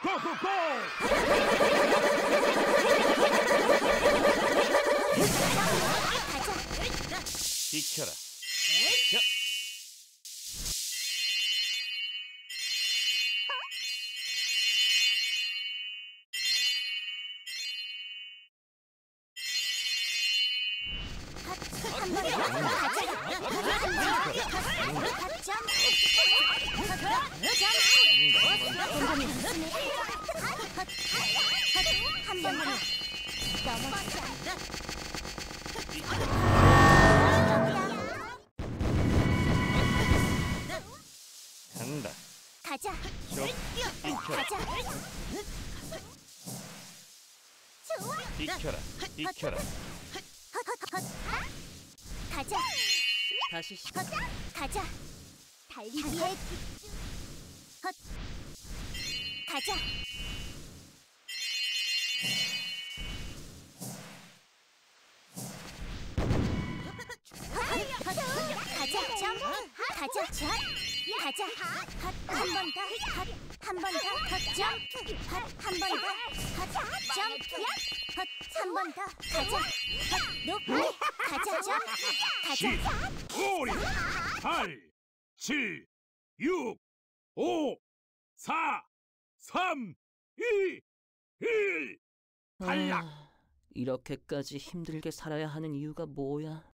고고고! 비켜라. 야. 간다. 가자. 비켜라. 비켜라. 비켜라. 가자. 다시 가자. 달리기에 가자. 가자. 점프. 가자. 샷. 가자. 한 번 더. 한 번 더. 점프. 한 번 더. 점프. 한 번 더. 가자. 높이. 가자. 점프. 가자. 5, 8, 7, 6, 5, 4, 3, 2, 1. 탈락! 이렇게까지 힘들게 살아야 하는 이유가 뭐야?